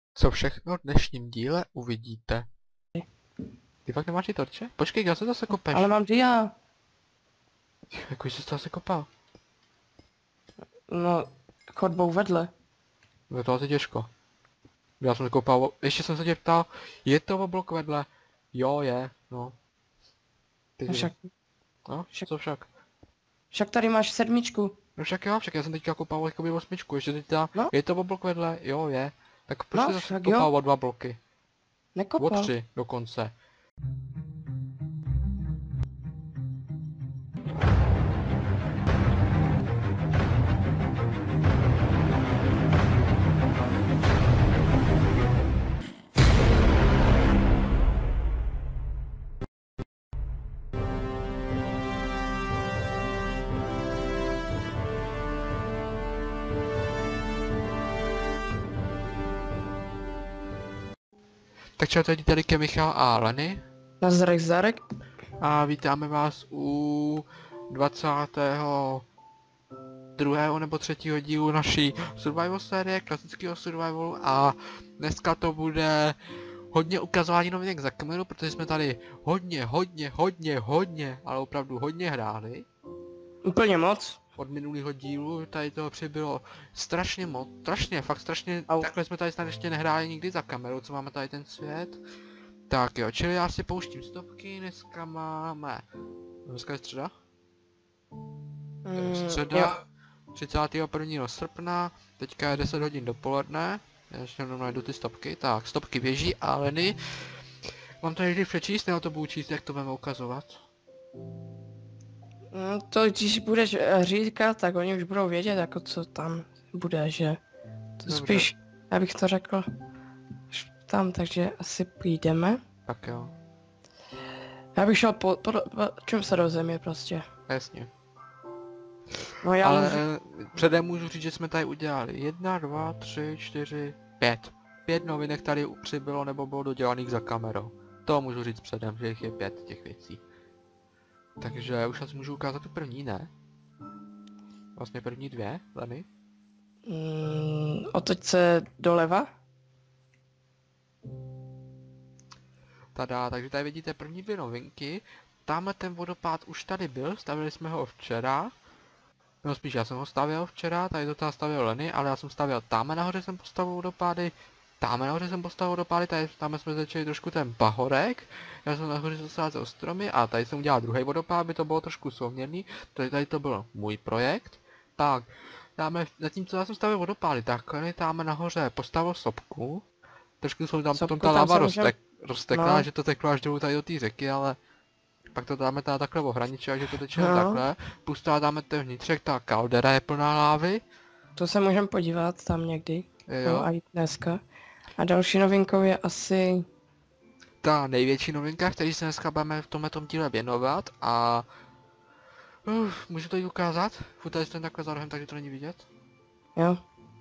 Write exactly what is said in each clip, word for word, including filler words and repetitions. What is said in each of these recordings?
Co všechno v dnešním díle uvidíte. Ty fakt nemáš ty torče? Počkej, kde se zase kopeš? Ale mám dia. Jak jsi to zase kopal? No, chodbou vedle. Je to asi těžko. Já jsem kopal, ještě jsem se tě ptal, je to oblok vedle? Jo, je, no. Ty No však, no, však- co však? však tady máš sedmičku. No však jo, však já jsem teďka kopal jakoby osmičku, ještě teď ta, No. je to oblok vedle? Jo, je. Tak proč No, jsi zase však kopal jo. o dva bloky? O Nekopal. tři dokonce. Tak čau, tady tady je Michal a Leny. Nazdar, Zarek. A vítáme vás u dvacátého druhého nebo třetího dílu naší survival série, klasického survivalu, a dneska to bude hodně ukazování novinek za kameru, protože jsme tady hodně, hodně, hodně, hodně, ale opravdu hodně hráli. Úplně moc. Od minulého dílu tady toho přibylo strašně moc, strašně, fakt strašně, Au. takhle jsme tady snad ještě nehráli nikdy za kamerou, co máme tady ten svět. Tak jo, čili já si pouštím stopky, dneska máme, dneska je středa? Mm, Středa, jo. třicátého prvního srpna, teďka je deset hodin dopoledne, já ještě jenom najdu ty stopky, tak stopky běží a Leny, mám to někdy přečíst, nebo to budu číst, jak to budeme ukazovat? Mm, to když budeš eh, říkat, tak oni už budou vědět, jako co tam bude, že? To Dobře. spíš, abych to řekl až tam, takže asi půjdeme. Tak jo, Já bych šel po, po, po čem se do země prostě. jasně. No já Ale můžu, eh, předem můžu říct, že jsme tady udělali jedna, dva, tři, čtyři, pět. Pět novinek tady přibylo nebo bylo dodělaných za kamerou. To můžu říct předem, že jich je pět těch věcí. Takže už asi můžu ukázat tu první, ne? Vlastně první dvě, Leny. mm, otoč se doleva. Tada, takže tady vidíte první dvě novinky. Tamhle ten vodopád už tady byl, stavili jsme ho včera. No spíš já jsem ho stavěl včera, tady to tady stavěl Leny, ale já jsem stavěl tamhle nahoře, jsem postavil vodopády. Tamhle nahoře jsem postavil vodopády, tady tamhle jsme začali trošku ten pahorek. Já jsem nahoře zasázel stromy a tady jsem udělal druhý vodopád, aby to bylo trošku souměrný. Tady, tady to byl můj projekt. Tak, dáme, zatímco já jsem stavil vodopády, tak Leny tamhle nahoře postavil sopku. Trošku jsou tam Sopku potom ta tam lava se můžem- roztek, roztekla, no. že to teklo až dolů tady do té řeky, ale pak to dáme teda takhle ohraničit, že to teče No. takhle. Plus teda dáme ten vnitřek, ta kaldera je plná lávy. To se můžeme podívat tam někdy. Jo. No a i dneska. A další novinkou je asi... Ta největší novinka, který se dneska budeme v tomhletom díle věnovat, a uh, můžu to jí ukázat? Furt tady jsem takhle za rohem, takže to není vidět. Jo.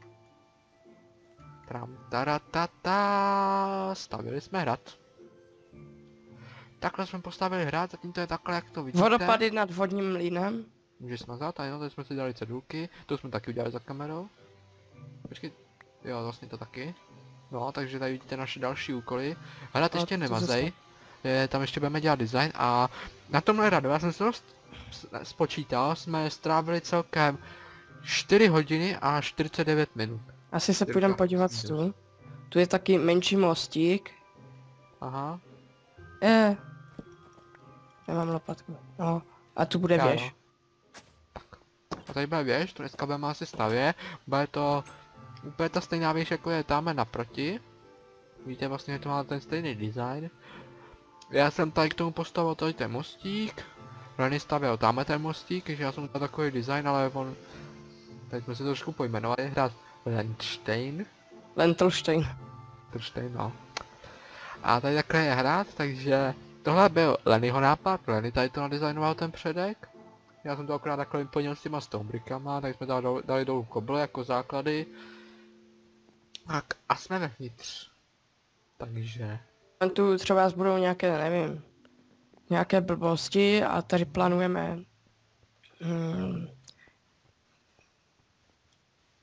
Tram, taratata, stavili jsme hrad. Takhle jsme postavili hrad, zatím to je takhle, jak to vidíte. Vodopady nad vodním mlýnem. Můžeš smazat, tady, no, tady jsme si dali cedulky, to jsme taky udělali za kamerou. Počkej, jo, vlastně to taky. No, takže tady vidíte naše další úkoly. Hrad A ještě co nemazej, je, tam ještě budeme dělat design, a na tomhle hradu, já jsem se to s- s- spočítal, jsme strávili celkem čtyři hodiny a čtyřicet devět minut. Asi se Cirka. půjdeme podívat tu. Tu je taky menší mostík. Aha. Je. Nemám lopatku. No. A tu bude Já věž. jo. Tak. A tady bude věž, to dneska budeme asi stavět. Bude to úplně ta stejná věž, jako je tamhle naproti. Víte vlastně, že to má ten stejný design. Já jsem tady k tomu postavil tady ten mostík. Leny stavěl tamhle ten mostík, takže já jsem udělal takový design, ale on... Teď jsme se to trošku pojmenovali, hrát Lenstein. Lentelstein. Lenstein, no. A tady takhle je hrát, takže... Tohle byl Lenyho nápad, Leny tady to nadizajnoval ten předek. Já jsem to akorát takhle vyplnil s těma stonebrickama, tak jsme dali, dali, dali dolů koble jako základy. Tak a jsme vevnitř. Takže... Tu třeba budou nějaké, nevím, nějaké blbosti a tady plánujeme... Hmm,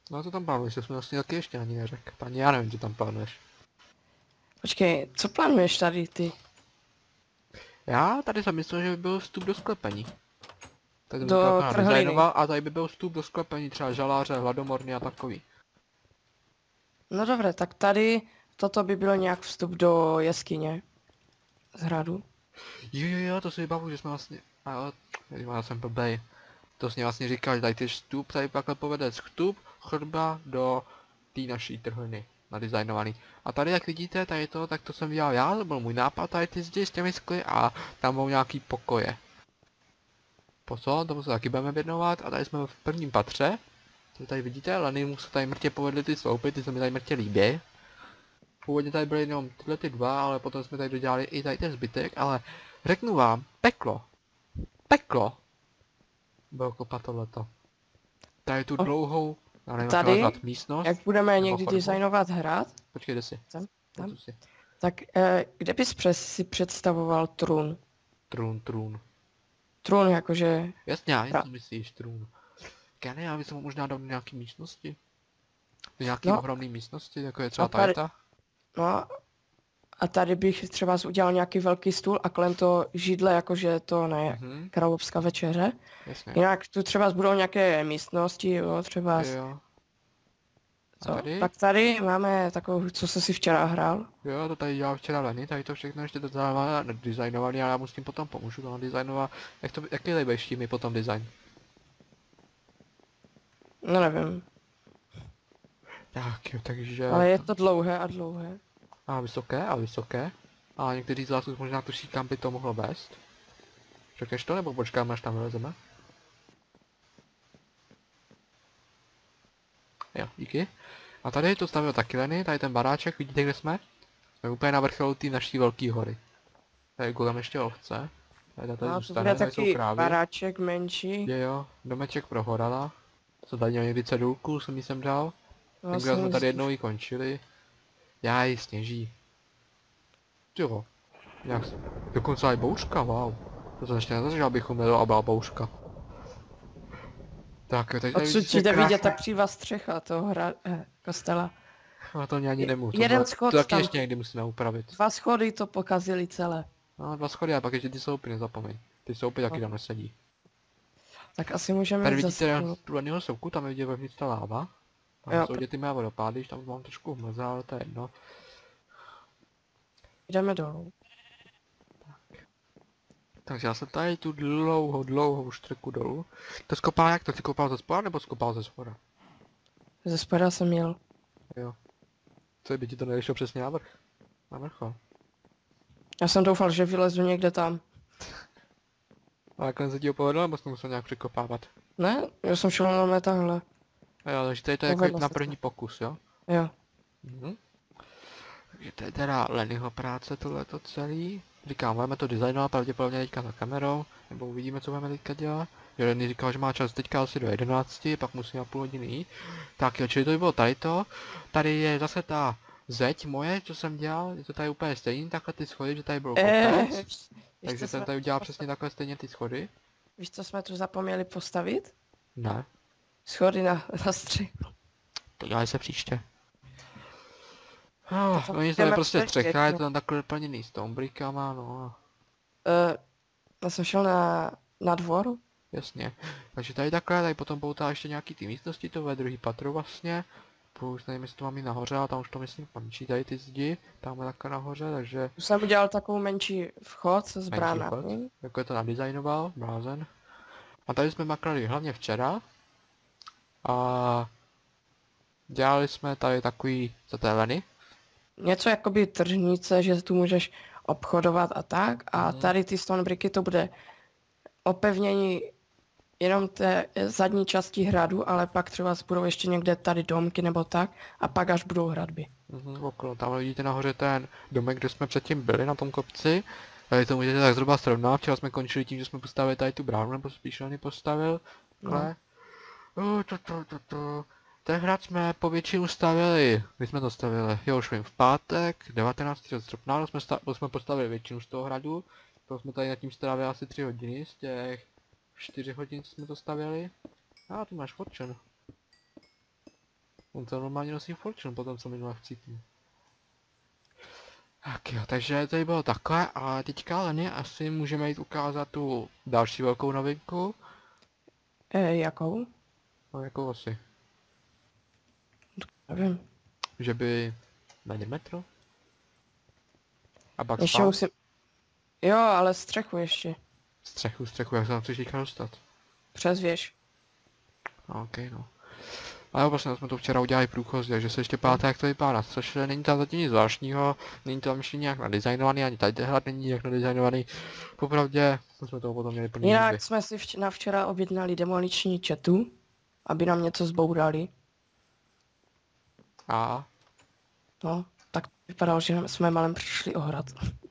No to tam plánuješ, to jsme vlastně taky ještě ani neřekl. Ani já nevím, co tam plánuješ. Počkej, co plánuješ tady ty? Já tady jsem myslel, že by byl vstup do sklepení. Tady Do to akorát trhliny. designoval a tady by byl vstup do sklepení, třeba žaláře, hladomorny a takový. No dobré, tak tady toto by bylo nějak vstup do jeskyně. Z hradu. Jo jo jo, to si vybavuji, že jsme vlastně... Ale... Já jsem blbej. To jsi mě vlastně říkal, že tady ty vstup, tady takhle povede vstup, chodba do té naší trhliny. Nadizajnovaný. A tady jak vidíte, tady to, tak to jsem dělal já, to byl můj nápad, tady ty zdi s těmi skly a tam budou nějaký pokoje. Pozor, tomu se taky budeme věnovat a tady jsme v prvním patře. To tady vidíte, Leny mu se tady mrtě povedly ty sloupy, ty se mi tady mrtě líbí. Původně tady byly jenom tyhle ty dva, ale potom jsme tady dodělali i tady ten zbytek, ale řeknu vám, peklo. Peklo. Bylo kopat tohleto. Tady tu O, dlouhou, já nevím, tady, jak nazvat, místnost. Jak budeme nebo někdy chodbu. designovat hrad, Počkej, jde si. tam, tam, Jdu si. tak eh, kde bys přes si představoval trůn? Trůn, trůn. Trůn jakože... Jasně, já Pra- něco myslíš, trůn. Já ne, já bych se mohl možná dal do nějaký místnosti. Do nějaký No. ohromný místnosti, jako je třeba A tady- tady ta. No a tady bych třeba udělal nějaký velký stůl a kolem toho židle, jakože to ne, Mhm, královská večeře. jasně. Jinak tu třeba budou nějaké místnosti, jo, třeba... Jo, jo. A Co? tady? Tak tady máme takovou, co jsi si včera hrál. Jo, to tady dělal včera Leny, tady to všechno ještě designovaný, ale já mu s tím potom pomůžu to nadizajnovat. Jak to, jaký lejbeš mi potom design? No nevím, Tak jo, takže... ale je to dlouhé a dlouhé. A vysoké, a vysoké. A někteří z vás už možná tuší, kam by to mohlo vést. Řekneš to, nebo počkáme, až tam vylezeme? Jo, díky. A tady to stavil taky Leny, tady ten baráček, vidíte, kde jsme? Jsme úplně na vrcholu té naší velké hory. Tady kolem ještě ovce. Tady tady A to zůstane, bude tady jsou taky krávy. baráček menší. Je jo, domeček pro horala. Co tady měl někdy cedulku, jsem jí sem dal. Tenkrát jsme Vlastně tady jednou i končili. Já ji sněží. Jo. Jak se... Dokonce i bouřka, wow. To jsem ještě nezažil, abych uměl a byla bouřka. Tak jo, teď tady Odsud vidíte ti jde vidět ta krásné... křivá střecha toho hra, eh, kostela. A to mě ani Je- nemůžu. To, jeden bude- schod to taky tam- ještě někdy musíme upravit. Dva schody to pokazili celé. No, dva schody a pak ještě ty soupy, nezapomeň. Ty soupy taky tam nesedí. Tak asi můžeme Tady jít vidíte zase. tu Lennyho soupku, tam je vidět vevnitř ta láva. Tam Jo. jsou vidět ty mé vodopády, když tam mám trošku mlze, ale to je jedno. Jdeme dolů. Takže já jsem tady tu dlouhou, dlouhou štreku dolů. To skopal jak to? Ty kopal ze spoda nebo skopal ze spoda? Ze spoda jsem měl. Jo. Co by ti to nevyšlo přesně na vrch? Na vrchol. Já jsem doufal, že vylezu někde tam. A nakonec se ti ho povedlo, nebo jsi to musel nějak překopávat? Ne? Já jsem šel normálně takhle. A jo, takže tady to je jako Povedlo na se první pokus, jo? Jo. Mhm. Takže to je teda Lennyho práce tohleto celý. Říkám, budeme to designovat pravděpodobně teďka za kamerou, nebo uvidíme, co budeme teďka dělat. Jo, Lenny říkal, že má čas teďka asi do jedenácti, pak musí na půl hodiny jít. Tak jo, čili to by bylo tady to. Tady je zase ta zeď moje, co jsem dělal, je to tady úplně stejný, takhle ty schody, že tady byl Eh, kopec. víš, Takže co jsem jsme- tady udělal přesně takhle stejně ty schody. Víš, co jsme tu zapomněli postavit? Ne, Schody na, na střechu. to dělali se příště. Oh, To no nic, to jdeme je prostě před střecha, je většinou. to tam takhle doplněný s tombrikama, no. Uh, já jsem šel na, na dvor. Jasně. Takže tady takhle, tady potom poutá ještě nějaký ty místnosti, to ve druhý patro vlastně. Už nevím, jestli to mám i nahoře, ale tam už to myslím končí, tady ty zdi, tam je takhle nahoře, takže Tu jsem udělal takovou menší vchod s menší vchod, bránami. jako je to nadizajnoval, blázen. A tady jsme makrali hlavně včera. A dělali jsme tady takový, co to je Leny? Něco jakoby tržnice, že tu můžeš obchodovat a tak. A Mhm. tady ty stone bricky to bude opevnění jenom té zadní části hradu, ale pak třeba budou ještě někde tady domky nebo tak. A pak až budou hradby. Mhm, okolo, tam vidíte nahoře ten domek, kde jsme předtím byli na tom kopci. Tady to můžete tak zhruba srovnat, včera jsme končili tím, že jsme postavili tady tu bránu, nebo spíš Leny postavil. Takhle. No. to, to, to, to. Ten hrad jsme po většinu stavili, my jsme to stavili, jo už vím, v pátek, devatenáctého srpna, jsme, sta- jsme postavili většinu z toho hradu, to jsme tady nad tím strávili asi tři hodiny, z těch čtyři hodin, co jsme to stavili. A tu máš fortune. On to normálně nosí Fortune potom, co minule vcítím. Tak jo, takže tady bylo takhle a teďka Leny asi můžeme jít ukázat tu další velkou novinku. E, jakou? No jako asi. Nevím. Že by... Metr metro? A pak Ještě spát? musím... Jo, ale střechu ještě. Střechu, střechu, jak se tam chceš teďka dostat? Přes věž. No, ok, no. Ale vlastně jsme to včera udělali průchozí, takže se ještě páté, jak to vypadá, což není tam zatím nic zvláštního, není to tam ještě nějak nadizajnovaný, ani tady hrad není nějak nadizajnovaný. Popravdě, jsme toho potom měli plný Jinak zuby. jsme si vč- na včera objednali demoliční chatu, aby nám něco zbourali. A? No, tak vypadalo, že jsme malem přišli o hrad.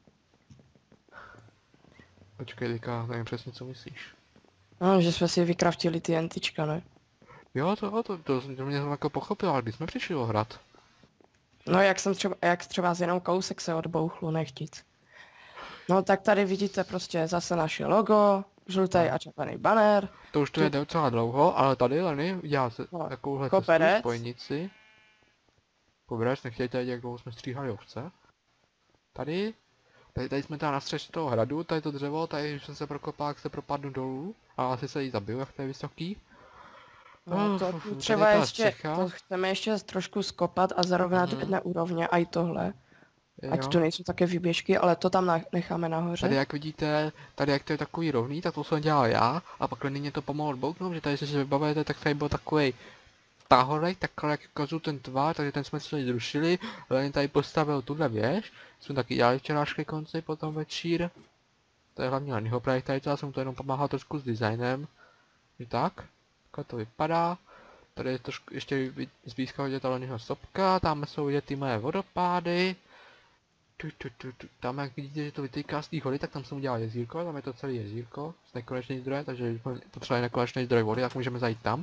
Počkej, teďka, nevím přesně, co myslíš. No, že jsme si vykraftili ty entička, ne? Jo, to, to, to, to mě jsem jako pochopil, ale když jsme přišli o hrad. No, jak jsem třeba, jak třeba z jenom kousek se odbouchlo, nechtic. No, tak tady vidíte prostě zase naše logo, žlutý a červený banner. To už to je docela dlouho, ale tady Leny dělá se No, takovouhle koberec. cestu, spojnici. Koberec, nechtějte, jak dlouho jsme stříhali ovce. Tady, tady, tady jsme teda na střeše toho hradu, tady to dřevo, tady když jsem se prokopal, jak se propadnu dolů. A asi se jí zabiju, jak to je vysoký. No, to Uf, tu tady třeba je ta ještě, střecha. to chceme ještě trošku skopat a zarovnat Mhm. jedné úrovně, a i tohle. Ať Jo. tu nejsou také výběžky, ale to tam na- necháme nahoře. Tady jak vidíte, tady jak to je takový rovný, tak to jsem dělal já. A pak nyní to pomalu odbouknu, že tady se si vybavujete, tak tady byl takový tahorek, takhle jak ukazuju ten tvar, takže ten jsme si zrušili. Len tady postavil tuhle věž, jsme taky dělali včerášky konci, potom večír. To je hlavně Lennyho projekt, tady to já jsem to jenom pomáhal trošku s designem. I tak, takhle to vypadá. Tady je trošku ještě zblízka vidět ta Lennyho sopka, tam jsou vidět ty moje vodopády. Tu, tu, tu, tu. Tam jak vidíte, že to vytýká z té hory, tak tam jsem udělal jezírko, tam je to celé jezírko s nekonečný zdroje, takže když potřebuje nekonečný zdroj vody, tak můžeme zajít tam.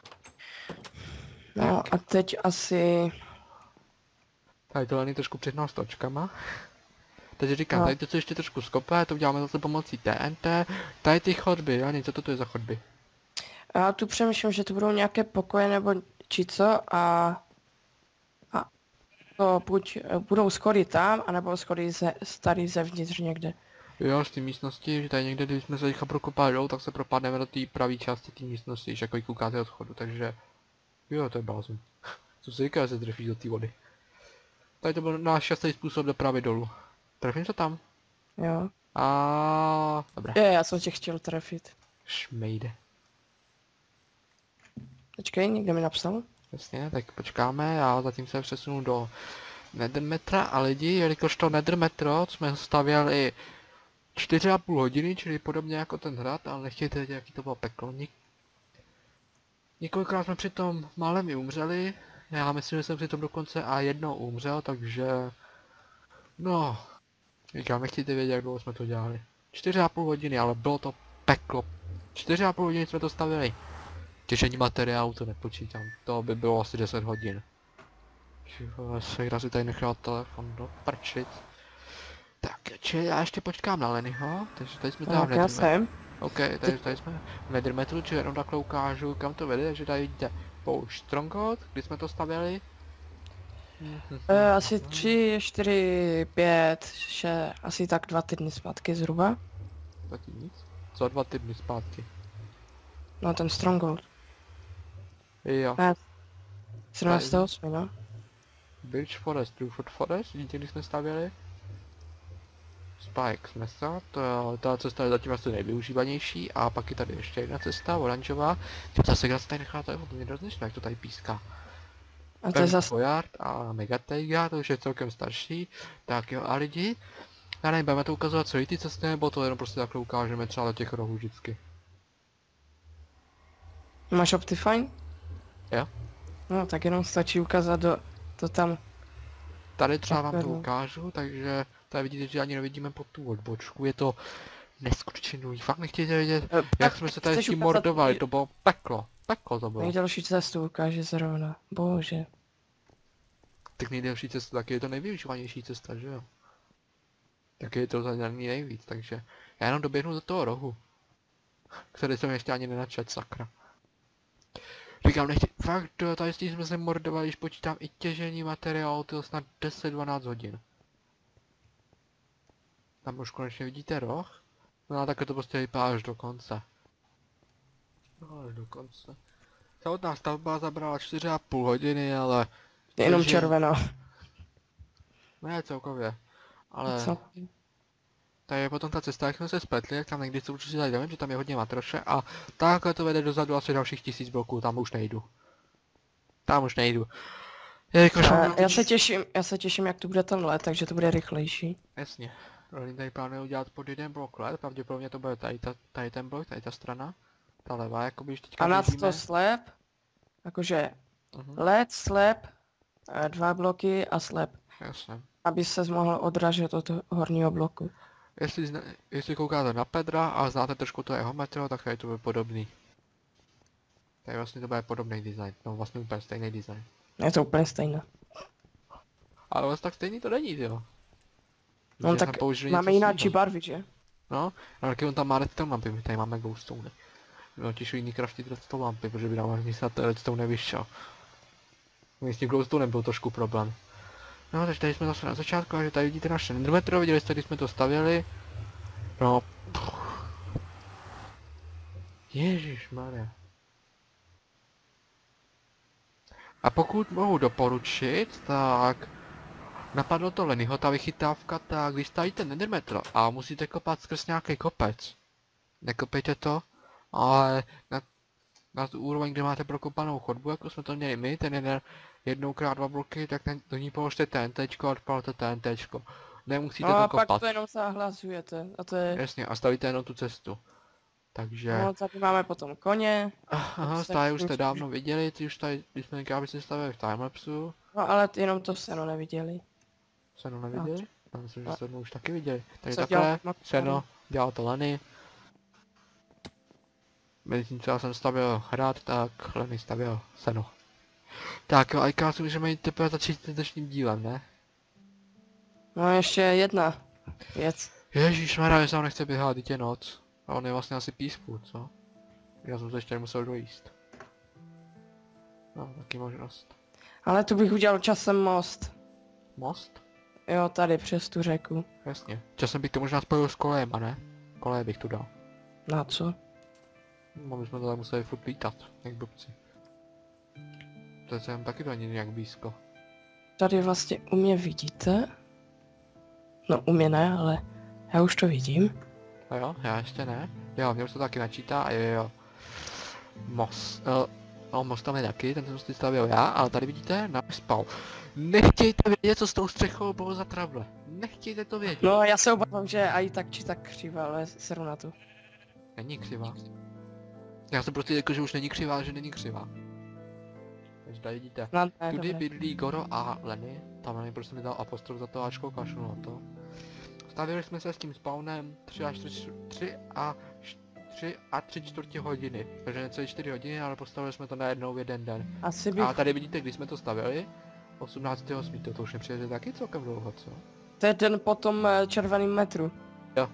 No a teď asi... Tady to Lenny trošku přihnal s točkama. Takže říkám, No. tady to co ještě trošku skopé, to uděláme zase pomocí T N T. Tady ty chodby, Lenny, co to tu je za chodby? A já tu přemýšlím, že to budou nějaké pokoje nebo či co a... A to buď eh, budou schody tam, anebo schody ze, starý zevnitř někde. Jo, z té místnosti, že tady někde, když jsme se teďka prokopali dolů, tak se propadneme do té pravé části té místnosti, že jako ji koukáte od schodu, takže... Jo, to je blázon. Co se říká, že se trefíš do té vody. Tady to byl náš šestý způsob dopravy dolů. Trefím se tam. Jo. A dobré. Je, já jsem tě chtěl trefit. Šmejde. Počkej, někdo mi napsal? Jasně, tak počkáme, já zatím se přesunu do Nethermetra a lidi, jelikož to Nethermetro jsme stavěli čtyři a půl hodiny, čili podobně jako ten hrad, ale nechtějte vědět, jaký to bylo peklo. Nik Několikrát jsme při tom málem i umřeli, já myslím, že jsem při tom dokonce a jednou umřel, takže... No... Říkám, nechtějte vědět, jak dlouho jsme to dělali. čtyři a půl hodiny, ale bylo to peklo. čtyři a půl hodiny jsme to stavili. Těžení materiálu to nepočítám, to by bylo asi deset hodin. Sejra si tady nechal telefon do prčic. Tak, čili já ještě počkám na Lennyho, takže tady jsme tam Tak já jsem. OK, takže tady jsme v Nethermetru, či jenom takhle ukážu, kam to vede, takže tady vidíte poušť Stronghold, kdy jsme to stavěli. E, asi tři, čtyři, pět, šest, asi tak dva týdny zpátky zhruba. Taky nic. Co dva týdny zpátky. No ten Stronghold. Jo. Ne, třináctého osmého no. Birch Forest, Bruford Forest, vidíte, když jsme stavěli. Spike Mesa, to je, ta cesta je zatím asi nejvyužívanější a pak je tady ještě jedna cesta, oranžová. Ty zase kde se tady nechá, to je hodně rozlišné, jak to tady píská. A to je zase... Boyard a Megataiga, to už je celkem starší. Tak jo, a lidi, já nevím, budeme to ukazovat celý ty cesty, nebo to jenom prostě takhle ukážeme třeba do těch rohů vždycky. Máš Optifine? Jo. No tak jenom stačí ukázat do... to tam. Tady třeba vám to Takhle, no. ukážu, takže tady vidíte, že ani nevidíme pod tu odbočku, je to neskutečný, fakt nechtějte vědět, E, jak jsme se tady s chceš tím ukázat mordovali, nej- to bylo peklo, peklo to bylo. Nejdelší cestu ukáže zrovna. Bože. Tak nejdelší cesta, taky je to nejvyužívanější cesta, že jo? Taky je to za ní nejvíc, takže já jenom doběhnu do toho rohu, který jsem ještě ani nenačet, sakra. Říkám, nechci, fakt, jo, tady s tím jsme se mordovali, když počítám i těžení materiálu, to snad deset dvanáct hodin. Tam už konečně vidíte roh? No a takhle to prostě vypadá až do konce. No až do konce. Samotná stavba zabrala čtyři a půl hodiny, ale... Jenom těžení- červená. Ne, celkově. Ale... Co? Tady je potom ta cesta, jak jsme se spletli, jak tam někdy se určitě zajdeme, že tam je hodně matroše a takhle to vede dozadu asi dalších tisíc bloků, tam už nejdu. Tam už nejdu. Jelikož mám A já se těším, já se těším, jak to bude ten let, takže to bude rychlejší. Jasně. Rolling tady plánuje udělat pod jeden blok let, pravděpodobně to bude tady, ta, tady ten blok, tady ta strana. Ta levá, jakoby když teďka A nad běžíme. to slep, jakože Mhm, led, slep, eh, dva bloky a slep, jasně. aby se mohl odražet od horního bloku. Jestli, zna, jestli koukáte na Pedra a znáte trošku to jeho metro, tak tady to bude podobný. Tady vlastně to bude podobný design, no vlastně úplně stejný design. Je to úplně stejné. Ale vlastně tak stejný to není, jo. No tak máme jináčí barvy, že? No, ale taky on tam má redstone lampy, my tady máme glowstone. No, těž jiný craftit redstone lampy, protože by nám ani snad redstone nevyšel. My s tím glowstonem byl trošku problém. No, takže tady jsme zase na začátku, že tady vidíte naše endermetro, viděli jste, když jsme to stavěli. No, ježišmarja. A pokud mohu doporučit, tak napadlo to Lennyho, ta vychytávka, tak když stavíte endermetro a musíte kopat skrz nějaký kopec, nekopejte to, ale na, na tu úroveň, kde máte prokopanou chodbu, jako jsme to měli my, ten jeden jednoukrát dva bloky, tak ten, do ní položte TNTčko a odpalte TNTčko. Nemusíte No to a pak kopat. to jenom zahlasujete. A to je... Jasně, a stavíte jenom tu cestu. Takže... No tady máme potom koně. Aha, se stáje už tím jste spíš- dávno viděli, ty už tady, když jsme někdy si stavili v timelapsu. No ale jenom to seno neviděli. Seno neviděli? Já myslím, že No. Seno už taky viděli. Takže Co takhle, dělal Max Seno, dělal to Lenny. Mezi tím, co já jsem stavil hrad, tak Lenny stavil Seno. Tak jo, a si můžeme jít teprve začít s dnešním dílem, ne? No ještě jedna věc. Ježíšmarja, že se nechce běhat, teď je noc. A on je vlastně asi peaceful, co? Já jsem se ještě nemusel dojíst. No, taky možnost. Ale tu bych udělal časem most. Most? Jo, tady přes tu řeku. Jasně. Časem bych to možná spojil s kolejem, a ne? Koleje bych tu dal. Na co? No, my jsme to tak museli furt lítat, jak blbci. To je sem taky to ani nějak blízko. Tady vlastně u mě vidíte. No u mě ne, ale já už to vidím. A jo, já ještě ne. Jo, mě už to taky načítá a jo, jo. Most. Uh, no, most tam je taky, ten jsem si stavil já, ale tady vidíte, náš spal. Nechtějte vědět, co s tou střechou bylo za trable. Nechtějte to vědět. No já se obávám, že aj tak či tak křiva, ale seru na to. Není křivá. Já jsem prostě řekl, že už není křivá, že není křivá. Takže tady vidíte. No, ne, Tudy dobré. bydlí Goro a Lenny. Tam Lenny prostě mi dal apostrof za to Ačko, kašlu na to. Stavili jsme se s tím spawnem tři až tři a tři a tři čtvrtě hodiny. Takže necelé čtyři hodiny, ale postavili jsme to na jednou v jeden den. Asi bych... A tady vidíte, když jsme to stavili. osmnáctého osmého to, to už mi přijde taky celkem dlouho, co? To je den po tom eh, červeným metru. Jo.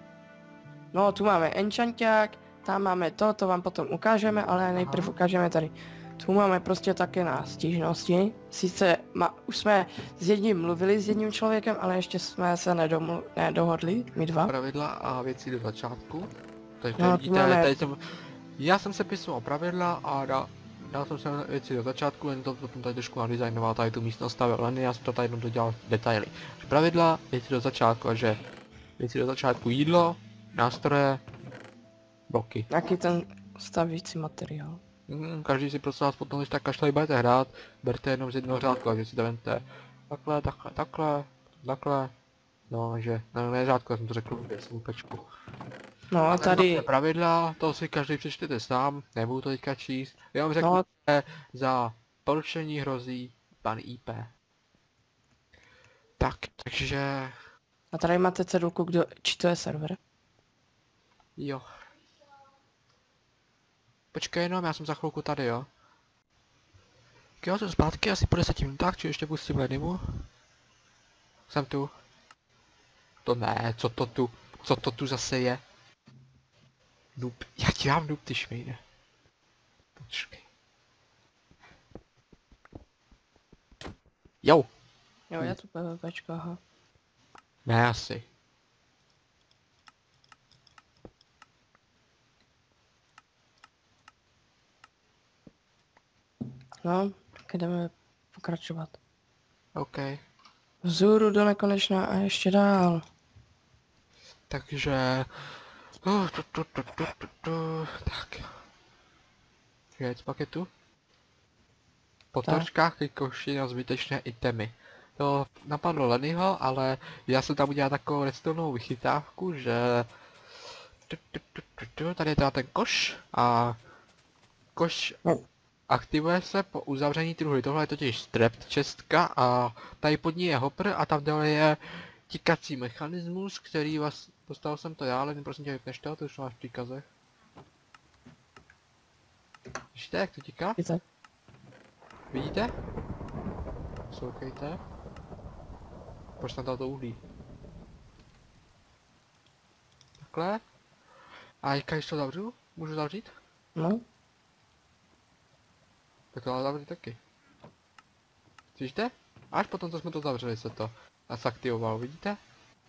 No tu máme enchanták, tam máme to, to vám potom ukážeme, ale nejprv Aha. ukážeme tady. Tu máme prostě také na stížnosti. Sice ma, už jsme s jedním mluvili s jedním člověkem, ale ještě jsme se nedomlu, nedohodli, my dva. Pravidla a věci do začátku. Takže No, tady tu vidíte, máme- tady jsem... Já jsem se pisoval pravidla a dal, dal jsem se věci do začátku, jen to potom tady trošku nadizajnoval, tady tu místnost stavil Lenny, já jsem to tady jenom dodělal detaily. Takže pravidla, věci do začátku, že věci do začátku jídlo, nástroje, bloky. Jaký ten stavící materiál. Mm, každý si prostě vás potom, když tak až tady budete hrát, berte jenom z jednoho řádku, takže si to vemte takhle, takhle, takhle, takhle. No, že, no, ne řádku, já jsem to řekl vůbec, svou pečku. No a tady, Pravidla, to si každý přečtete sám, nebudu to teďka číst. Já vám řeknu, no, že za porušení hrozí ban I P. Tak, takže... a tady máte cedulku, kdo, či to je server. Jo. Počkej jenom, já jsem za chvilku tady, jo. Tak jo, jsem zpátky, asi po deseti minutách, či ještě pustím Lennymu. Jsem tu. To ne, co to tu, co to tu zase je? Noob, já ti dám noob, ty šmejde. Počkej. Jo. Jo, je tu PvPčko, aha. Ne asi. No, tak jdeme pokračovat. OK. Vzhůru do nekonečna a ještě dál. Takže... Uh, tu, tu, tu, tu, tu, tu. Tak. Jec paketu. Po Tak. torčkách ke koši na zbytečné itemy. To napadlo Lennyho, ale já jsem tam udělal takovou redstoneovou vychytávku, že... Tu, tu, tu, tu, tu. Tady je teda ten koš a... Koš No. aktivuje se po uzavření truhly. Tohle je totiž strap čestka a tady pod ní je hopper a tam dole je tikací mechanismus, který vás... Dostal jsem to já, ale prosím tě vypneš to, to už máš v příkazech. Vidíte, jak to tiká? Vidíte? Vidíte? Soukejte. Proč tam dal to uhlí? Takhle. A teďka když to zavřu? Můžu zavřít? No. Tak to ale zavřít taky. Slyšíte? Až potom, co jsme to zavřeli, se to zaktivovalo, vidíte?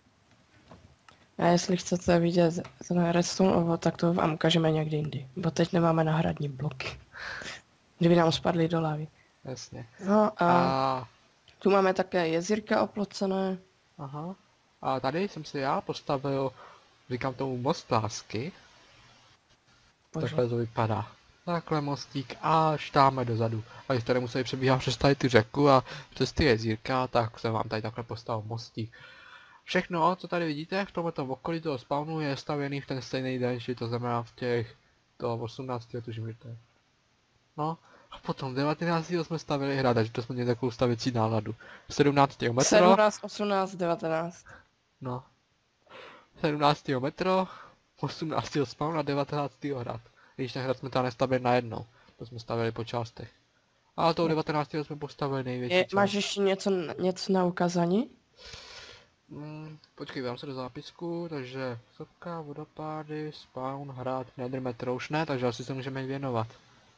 A jestli chcete vidět ten redstone ovo, tak to vám ukážeme někdy jindy. Bo teď nemáme náhradní bloky. Kdyby nám spadly do lávy. Jasně. No a, A... tu máme také jezírka oplocené. Aha. A tady jsem si já postavil, říkám tomu most lásky. Bože. Takhle to vypadá. Takhle mostík až tamhle dozadu. A když tady museli přebíhat přes tady tu řeku a přes ty jezírka, tak jsem vám tady takhle postavil mostík. Všechno, co tady vidíte v tomto okolí toho spawnu, je stavěný v ten stejný den, že to znamená v těch to osmnáctého tužím, že to je. No, a potom devatenáctého jsme stavili hrad, takže to jsme měli takovou stavěcí náladu. sedmnáctého metro. sedmnáct, osmnáct, devatenáct. No. sedmnáctého metro, osmnáctého spawn a devatenáctého hrad. Když ten hrad jsme tam nestavili najednou, to jsme stavili po částech. Ale toho devatenáctého jsme postavili největší Je, část. máš ještě něco, něco na ukázání? Hmm, počkej, dám se do zápisku, takže sopka, vodopády, spawn, hrad, nethermetro už ne, takže asi se můžeme věnovat.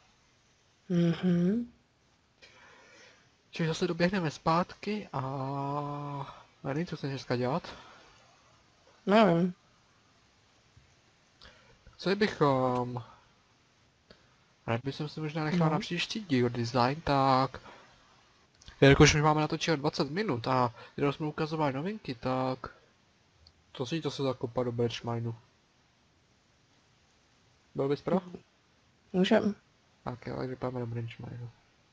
Mhm. Čili zase doběhneme zpátky a... Nevím, co chceš dneska dělat? Nevím. Co bychom... Rád bych si možná nechal No. na příští díl design, tak... Jelikož už máme natočit dvacet minut a když jsme ukazovali novinky, tak... Co si to se zakopat do benchminu? Byl bys pro? Můžem. Tak jo, takže půjdeme do benchminu.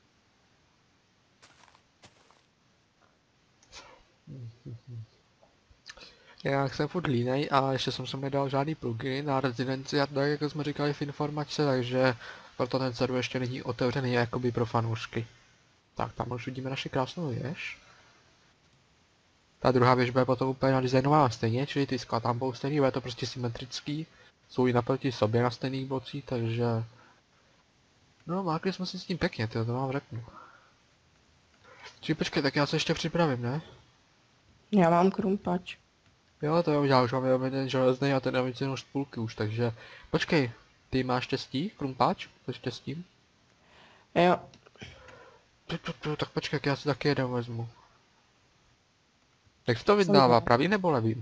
Já jsem furt línej a ještě jsem se nedal žádný pluginy na rezidenci a tak jako jsme říkali v informace, takže proto ten server ještě není otevřený jakoby pro fanoušky. Tak tam už vidíme naši krásnou věž. Ta druhá věž bude potom úplně nadizajnovaná stejně, čili ty skla tam budou stejný, bude to prostě symetrický. Jsou i naproti sobě na stejných bocích, takže... No, mákli jsme si s tím pěkně, tyjo, to vám řeknu. Čili počkej, tak já se ještě připravím, ne? Já mám krumpač. Jo, to jo, já už mám jenom jeden železný a ten mám jenom spůlky už, takže... Počkej, ty máš štěstí, krumpáč? Se štěstím? Jo. Tu, tu, tu, tak počkej, já si taky jeden vezmu. Jak se to vydává, pravý nebo levým?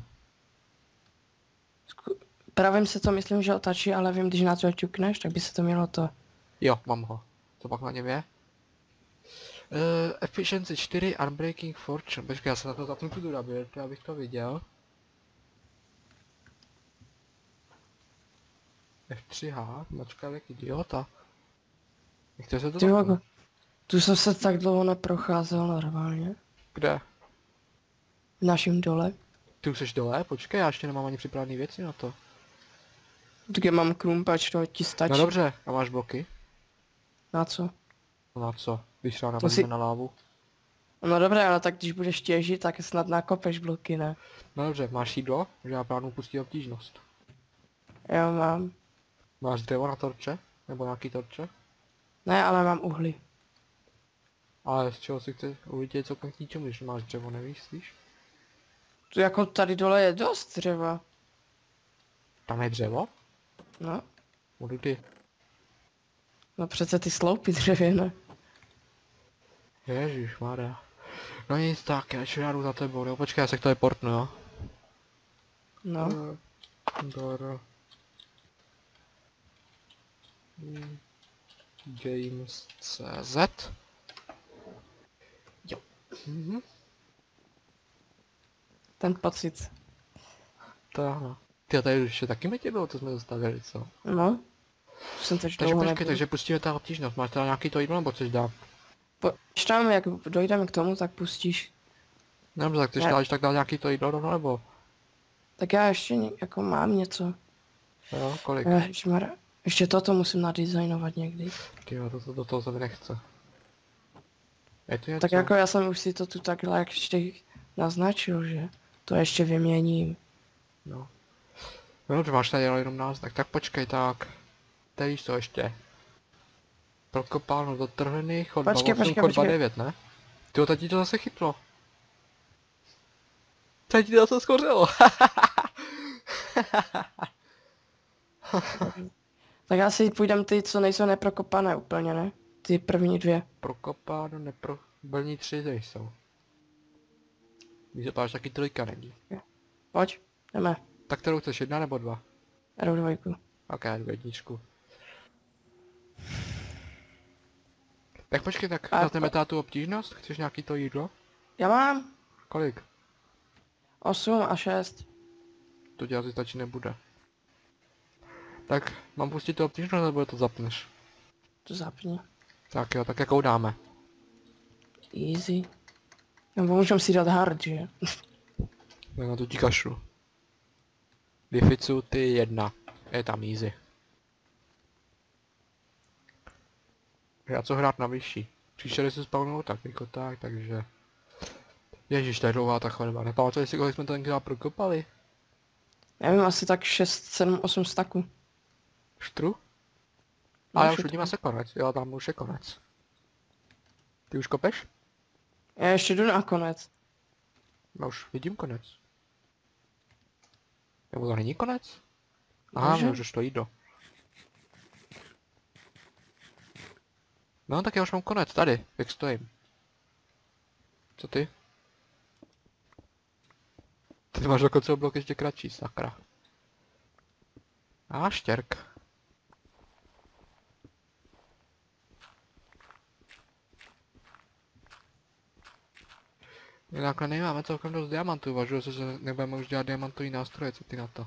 Zku- Pravým se to myslím, že otačí, ale vím, když na to ťukneš, tak by se to mělo to. Jo, mám ho. Co pak na něm je? Uh, efficiency čtyři, Unbreaking Fortune. Počkej, já se na to zapnu tu durability, abych to viděl. F tři H, mačka jak idiota. Nechce se to Ty zapnout? vogo, tu jsem se tak dlouho neprocházel normálně. Kde? V našem dole. Ty už jsi dole? Počkej, já ještě nemám ani připravený věci na to. Kde mám krumpač, to ti stačí. No dobře, a máš bloky? Na co? No na co? Když třeba To si- navazíme na lávu. No dobré, ale tak když budeš těžit, tak snad nakopeš bloky, ne? No dobře, máš jídlo? Že já plánuju pustit obtížnost. Já mám. Máš dřevo na torče? Nebo nějaký torče? Ne, ale mám uhly. Ale z čeho si chci uvidět co k ničemu, když máš dřevo, nevíš? Tu jako tady dole je dost dřeva. Tam je dřevo? No. Budu ty. No přece ty sloupy dřevěné. Ježišmarja. No nic, tak, já ještě jdu za tebou, jo, počkej, já se k tobě portnu, jo. No. Dor. Games tečka cé zet. Jo. Mhm. Ten pocit. To ano. Ty, tady ještě taky mi tě bylo, to jsme zastavili, co? No. To jsem teď Takže dlouho počkej, nebyl. takže pustíme ta obtížnost, máš teda nějaký to jídlo, nebo chceš dát? Když tam, jak dojdeme k tomu, tak pustíš. No dobře, tak chceš Ne. dát, tak dát nějaký to jídlo, no, nebo? Tak já ještě ně- jako mám něco. Jo, kolik? Ježišmarja. Ještě toto musím nadizajnovat někdy. Tyjo, to, to, do toho se mi nechce. Je tu něco? Tak jako já jsem už si to tu takhle jak ještě naznačil, že to ještě vyměním. No. No dobře, máš tady jenom náznak, tak počkej, tak. Tady to ještě. Prokopáno do trhliny, chodba Počkej, osm, počkej, chodba počkej. devět, ne? Tyjo, teď ti to zase chytlo. Teď ti to zase schořelo. Tak asi půjdem ty, co nejsou neprokopané úplně, ne? Ty první dvě. Prokopáno, nepro... Blní tři nejsou. Víš, že taky trojka není. Pojď, jdeme. Tak kterou chceš, jedna nebo dva? Já jdu dvojku. Ok, já jdu jedničku. Tak počkej, tak A vezmeme to- teda tu obtížnost? Chceš nějaký to jídlo? Já mám Kolik? osm a šest. To ti asi stačí nebude. Tak, mám pustit tu obtížnost, nebo to zapneš? To zapni. Tak jo, tak jakou dáme? Easy. Nebo můžeme si dát hard, že? Tak na to ti kašlu. Difficulty jedna. Je tam easy. Já co hrát na vyšší. Příšery se spawnou tak jako tak, takže... Ježíš, to je dlouhá ta chodba. Nepamatuješ si, kolik jsme to tenkrát prokopali? Já vím, asi tak šest, sedm, osm staků. Štru? No, A já už šutru. vidím asi konec, jo, tam už je konec. Ty už kopeš? Já ještě jdu na konec. Já už vidím konec. Nebo to není konec? Aha, Bože. můžeš to jít do. No tak já už mám konec, tady, jak stojím. Co ty? Ty máš dokonce blok ještě kratší, sakra. A štěrk. Jinak nemáme celkem dost diamantů, uvažuji se, že nebudeme už dělat diamantový nástroje, co ty na to?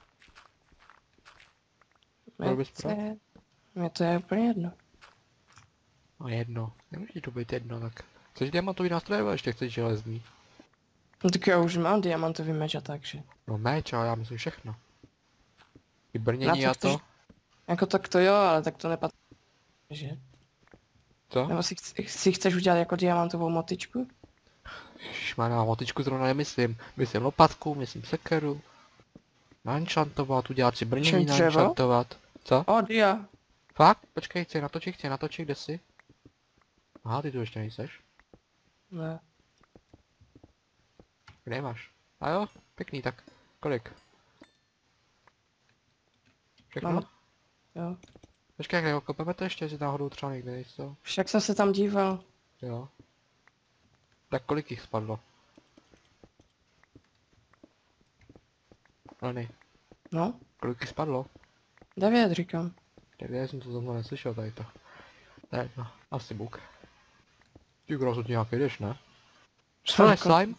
Byl bys pro? Mě Mně to je úplně jedno. No jedno, nemůže to být jedno, tak... Chceš diamantový nástroje, nebo ještě chceš železný? No tak já už mám diamantový meč a takže. No meč, ale já myslím všechno. Na Vybrnění to a to? chceš- Jako tak to jo, ale tak to nepatří. Že? Co? Nebo si, chc- si chceš udělat jako diamantovou motičku? Ježišmarja, na motičku zrovna nemyslím. Myslím lopatku, myslím sekeru. Nančantovat, udělat si brnění, Čím dřevo? nančantovat. Co? O, dia. Fakt? Počkej, chci natočit, chci natočit, kde jsi? Aha, ty tu ještě nejseš. Ne. Kde máš? A jo, pěkný, tak kolik? Všechno? Mám. Jo. Počkej, jak kopeme to ještě, jestli náhodou třeba někde nejsou. Však jsem se tam díval. Jo. Tak kolik jich spadlo? Leny, No, kolik jich spadlo? devět říkám. Devět, jsem to zrovna neslyšel tady to. Ne, no, asi buk. Ty krásu, ty nějaký jdeš, ne? Hele, slime?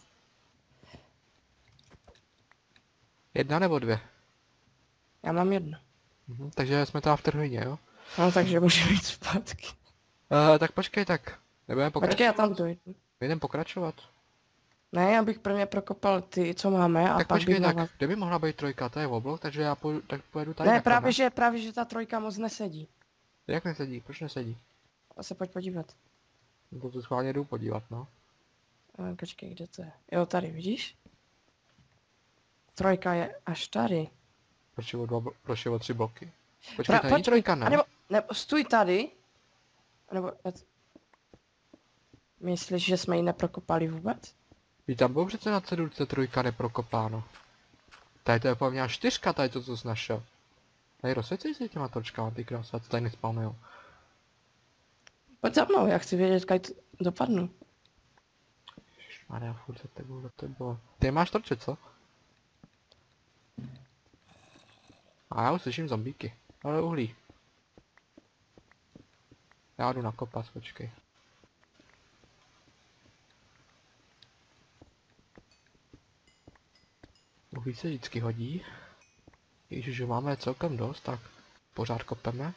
Jedna nebo dvě? Já mám jedno. Mhm, takže jsme tam v trhlině, jo? No, takže můžu jít zpátky. Uh, tak počkej, tak. Nebudeme pokračovat? Počkej, já tam dojdu. Jdem pokračovat. Ne, já bych prvně prokopal ty, co máme a Tak pak počkej, bych tak. mohl- Kde by mohla být trojka? To je oblok, takže já pojedu, tak pojedu tady Ne, na právě kamer. že, právě že ta trojka moc nesedí. Jak nesedí? Proč nesedí? A se pojď podívat. No to tu schválně jdu podívat, no. A, počkej, kde to je? Jo, tady, vidíš? Trojka je až tady. Proč je o, dva, blo- proč je o tři bloky? Počkej, Pra- to není trojka, ne? A nebo, nebo stůj tady. A nebo... já t- Myslíš, že jsme ji neprokopali vůbec? Ví, tam bylo přece na cedulce trojka neprokopáno. Tady to je po mně až čtyřka, tady to, co jsi našel. Tady rozsvěcej si těma točkama, ty krásy, co tady nespalnujou. Pojď za mnou, já chci vědět, kaj t- dopadnu. Ale já furt za tebou, za tebou. Ty máš torče, co? A já už slyším zombíky. Ale uhlí. Já jdu nakopat, počkej. Uhlí se vždycky hodí. Když už máme celkem dost, tak pořád kopeme.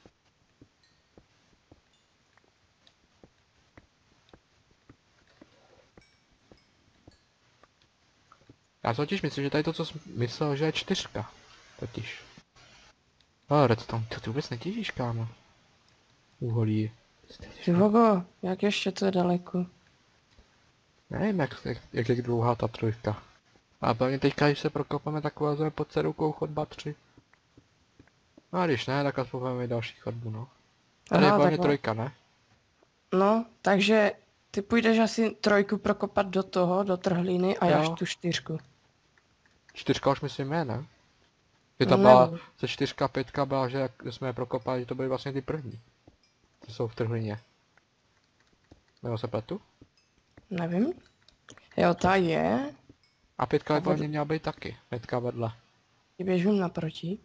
Já si totiž myslím, že tady to, co jsem myslel, že je čtyřka. Totiž. Ale redstone, to ty vůbec netěžíš, kámo. Uholí. Ty vogo, jak ještě to je daleko? Nevím, jak, jak, jak je dlouhá ta trojka. A pevně teďka, když se prokopeme, tak vlezeme pod cerukou chodba tři. No a když ne, tak aspoň další chodbu, no. Tady Aha, je pevně takhle. trojka, ne? No, takže ty půjdeš asi trojku prokopat do toho, do trhlíny a já Jo. až tu čtyřku. Čtyřka už myslím je, ne? Že ta No, byla, nevím. se čtyřka, pětka byla, že jak jsme je prokopali, že to byly vlastně ty první. To jsou v trhlině. Nebo se pletu? Nevím. Jo, ta je. A pětka A by bod- mě měla být taky. Pětka vedle. Ti běžím naproti.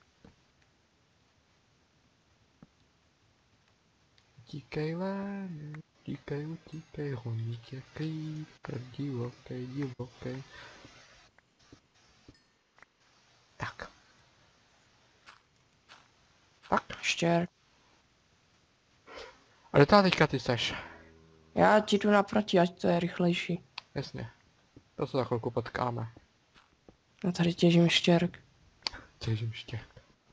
Utíkej ven, utíkej, utíkej, honí tě creeper, divokej, divokej. Tak. Tak. Štěr. Ale ta teďka ty seš. Já ti jdu naproti, ať to je rychlejší. Jasně. To se za chvilku potkáme. Já tady těžím štěrk. Těžím štěk.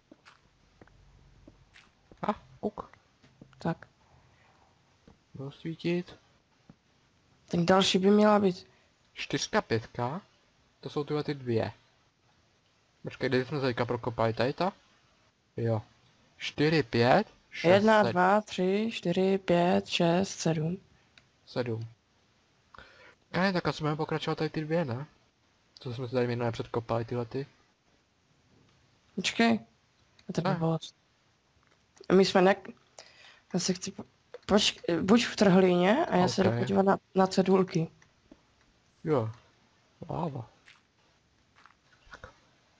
A, uk. Tak. Budu svítit. Tak další by měla být. Čtyřka, pětka. To jsou tyhle ty dvě. Počkej, kde jsme se teďka prokopali, tady ta? Jo. Čtyři, pět, šest, Jedna, sedm, dva, tři, čtyři, pět, šest, sedm. sedm. Ne, tak asi budeme pokračovat tady ty dvě, ne? Co jsme se tady minulé předkopali, tyhle ty. Počkej. A to by Ne. bylo. My jsme ne... Já se chci... po- Počkej, buď v trhlíně a já se jdu Ok. podívat na, na cedulky. Jo. Láva. Tak.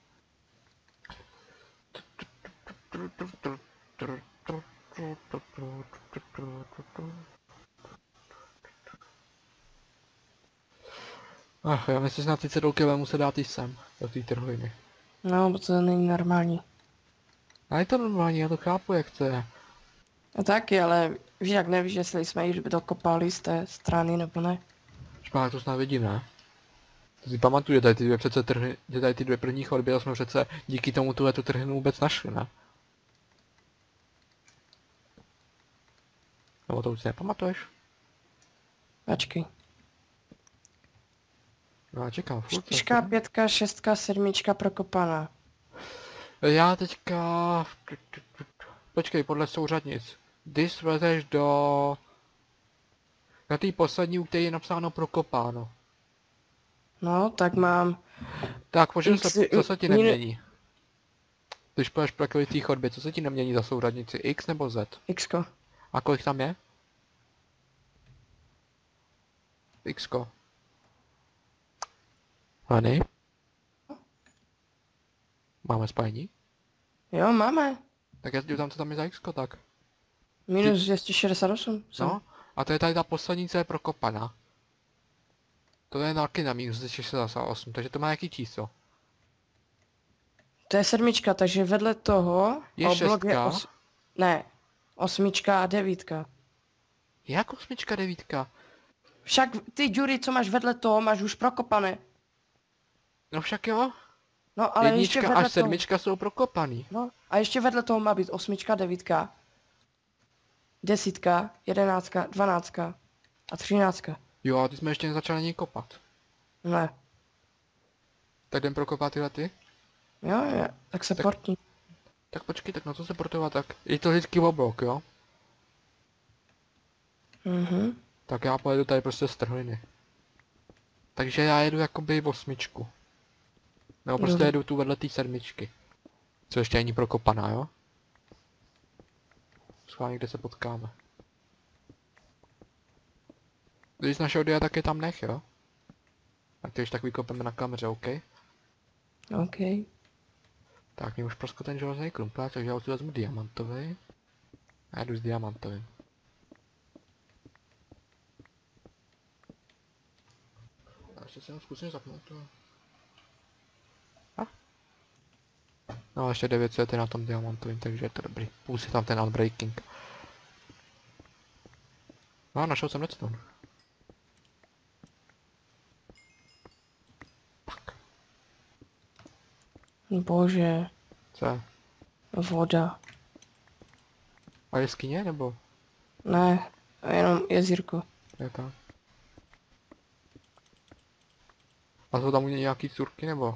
Ach, já myslím, že na ty cedulky budeme muset dát i sem, do té trhliny. No, bo to není normální. A je to normální, já to chápu, jak to je. A taky, ale víš jak nevíš, jestli jsme již dokopali z té strany nebo ne. Špák, to snad vidím, ne? To si pamatuju, že tady ty dvě přece trhy, že tady ty dvě první chodby jsme přece díky tomu tuhle tu trhnu vůbec našli, ne? Nebo to už si nepamatuješ? Počkej. No já čekám furt. Čtyřka, pětka, šestka, sedmička prokopaná. Já teďka... Počkej, podle souřadnic. Ty svezeš do... Na té poslední, u které je napsáno prokopáno. No, tak mám... Tak, počkej, X- co, co se ti min- nemění? Když půjdeš po takové té chodbě, co se ti nemění za souřadnici? X nebo Z? Xko. A kolik tam je? Xko. Hany? Máme spojení? Jo, máme. Tak já jdu tam, co tam je za Xko, tak. Minus dvě stě šedesát osm. jsem. No, a to je tady ta poslední, co je prokopaná. To je taky na minus dvě stě šedesát osm, takže to má jaký číslo? To je sedmička, takže vedle toho... Je oblok šestka. os... Ne. Osmička a devítka. Jak osmička, devítka? Však ty díry, co máš vedle toho, máš už prokopané. No však jo. No, ale ještě Jednička vedle až sedmička jsou prokopaný. toho... No, a ještě vedle toho má být osmička, devítka. Desítka, jedenáctka, dvanáctka a třináctka. Jo, a ty jsme ještě nezačali ani kopat. Ne. Tak jdem prokopat tyhle ty? Jo, jo, tak se Tak- portní. Tak počkej, tak na co se portovat, tak je to vždycky oblok, jo? Mhm. Tak já pojedu tady prostě z trhliny. Takže já jedu jakoby osmičku. Nebo prostě Dobře. jedu tu vedle té sedmičky. Co ještě není prokopaná, jo? Schválně, kde se potkáme. Když jsi našel dia, tak je tam nech, jo? A ty už tak vykopeme na kameře, OK? OK. Tak, mě už praskl ten železný krumpáč, takže já si vezmu diamantový. A jdu s diamantovým. A ještě se ho zkusím zapnout to. A? No ještě devět set je na tom diamantovým, takže je to dobrý. Plus je tam ten unbreaking. No, našel jsem redstone. Tak. Bože, Co je? voda. A jeskyně, nebo? Ne, jenom jezírko. Je tak. A jsou tam u něj nějaký curky, nebo?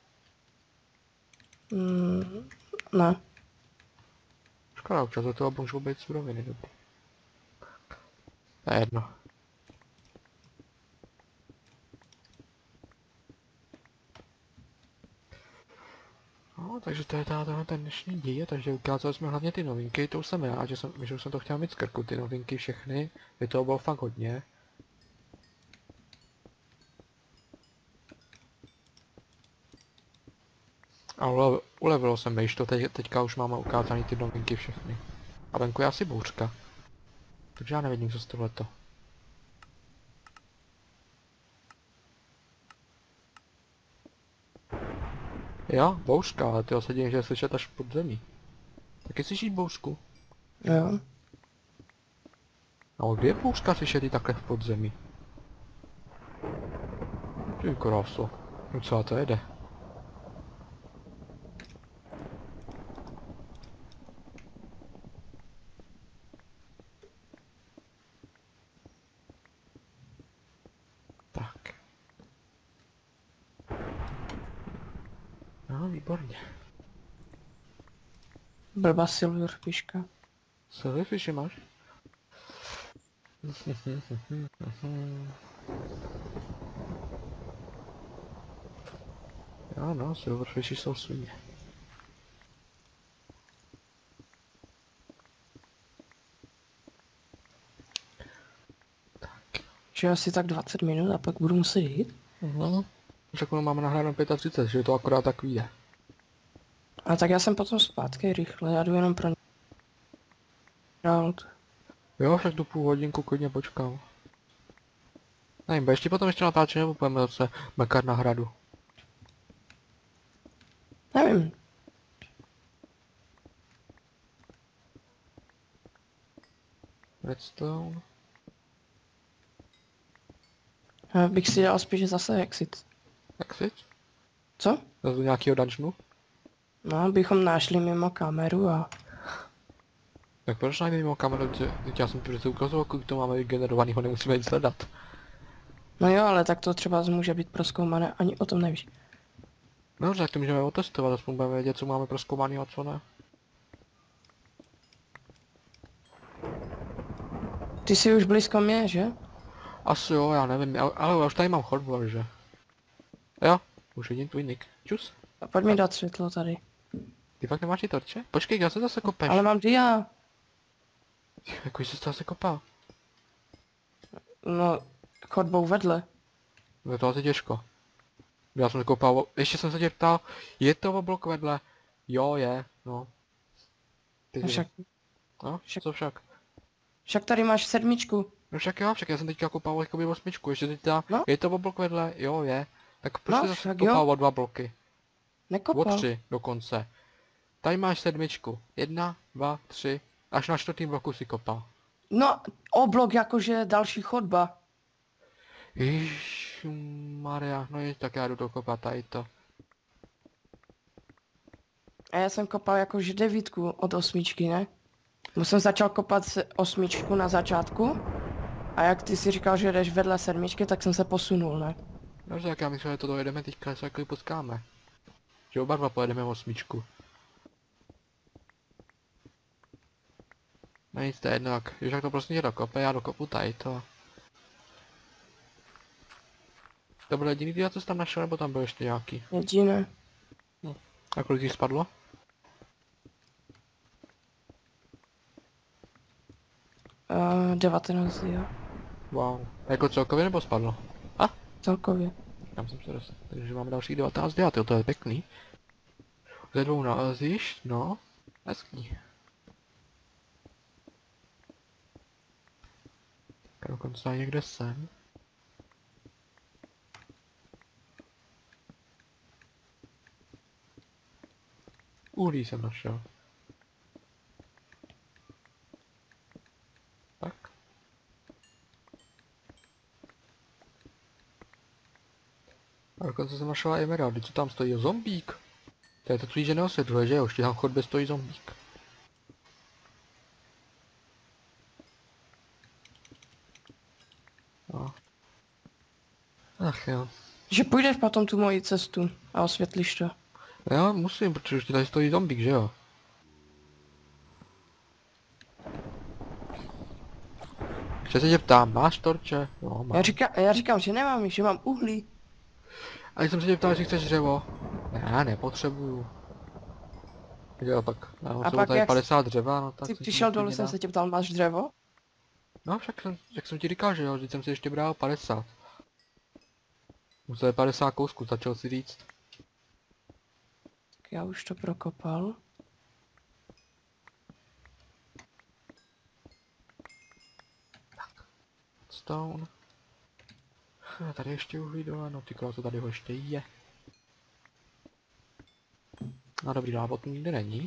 Mm, ne. Škoda, občas do toho můžou být suroviny, dobrý. To je jedno. No, takže to je teda ten dnešní díl, takže ukázali jsme hlavně ty novinky, to už jsem rád, že jsem, že už jsem to chtěl mít z krku, ty novinky všechny, je toho bylo fakt hodně. A ule, ulevilo se mi, již to teď, teďka už máme ukázané ty novinky všechny. A venku je asi bouřka. Takže já nevidím, co z tohleto. Jo, bouřka, ale tyho se divím, že je slyšet až pod zemí. Taky slyšíš bouřku? Jo. A kde je bouřka slyšet i takhle v podzemí? Ty kráso, docela to jede. Tak. No, výborně. Blbá silverfishka. Silverfishy máš? Jo no, silverfishy jsou svině. Že asi tak dvacet minut a pak budu muset jít. Mhm. Však ono máme nahráno třicet pět, že to akorát tak vyjde. A tak já jsem potom zpátky rychle, já jdu jenom pro ně. Jo, však tu půl hodinku klidně počkám. Nevím, budeš ti potom ještě natáčet, nebo půjdeme zase mekat na hradu? Nevím. Redstone. Já bych si dal spíš zase exit. Exit? Co? Do nějakého dungeonu? No, abychom našli mimo kameru a... Tak proč najde mimo kameru, teď já jsem ti přece ukazoval, kolik to máme vygenerovaný, ho nemusíme nic hledat. No jo, ale tak to třeba může být prozkoumané, ani o tom nevíš. No, tak to můžeme otestovat, aspoň budeme vědět, co máme prozkoumaný a co ne. Ty jsi už blízko mě, že? Asi jo, já nevím, ale, ale já už tady mám chodbu, že? Jo, už vidím tvůj nick. Čus. A pojď mi dát světlo tady. Ty fakt nemáš ty torče? Počkej, já se zase kopeš. Ale mám dia. Jako jsi se zase kopal. No, chodbou vedle. Je to asi těžko. Já jsem se kopal, ještě jsem se tě ptal, je to oblok vedle? Jo, je, no. Ty No však, no, však- co však? však tady máš sedmičku. No však jo, však já jsem teďka kopal jakoby osmičku, ještě teď ta, No. je to oblok vedle? Jo, je. Tak proč No, jsi zase však kopal jo. o dva bloky? O Nekopal. tři dokonce. Tady máš sedmičku. Jedna, dva, tři. Až na čtvrtým bloku si kopal. No, oblok jakože další chodba. Maria, no je, tak já jdu dokopat tady to. A já jsem kopal jakože devítku od osmičky, ne? Bo jsem začal kopat s osmičku na začátku. A jak ty si říkal, že jdeš vedle sedmičky, tak jsem se posunul, ne? No tak já myslím, že to dojedeme teďka, se jako potkáme. Že oba dva pojedeme osmičku. No nic, to je jedno, jak, když jak to prostě dokope, já dokopu tady to. To bylo jediný díl, co jsi tam našel, nebo tam byl ještě nějaký? Jediné. A kolik jich spadlo? Uh, devatenáct, jo. Wow. Jako celkově nebo spadlo? Celkově. Tam jsem se dostal, takže máme další devatenáct dělat, jo, to je pěkný. Ze dvou nalezíš, no, hezký. Tak dokonce aj někde sem. Uhlí jsem našel. Tak. A dokonce jsem našel emeraldy, co tam stojí, zombík. To je to tvý, že neosvětluje, že jo, ještě tam v chodbě stojí zombík. No. Ach jo. Že půjdeš potom tu moji cestu a osvětlíš to. Jo, musím, protože ještě tady stojí zombík, že jo. Ještě se tě ptám, máš torče? Jo, mám. Já říkám, já říkám, že nemám, že mám uhlí. A když jsem se tě ptal, jestli chceš dřevo. Ne, nepotřebuju. Jo, tak já mám pak tady jak padesát dřeva, no tak Ty si přišel to dolů, klidně jsem dá. se tě ptal, máš dřevo? No však jsem, jak jsem ti říkal, že jo, vždyť jsem si ještě bral padesát. Musel je padesát kousků, začal si říct. Tak já už to prokopal. Stone. A tady ještě uhlí dole, no ty to tady ho ještě je. No dobrý, návod tu nikdy není.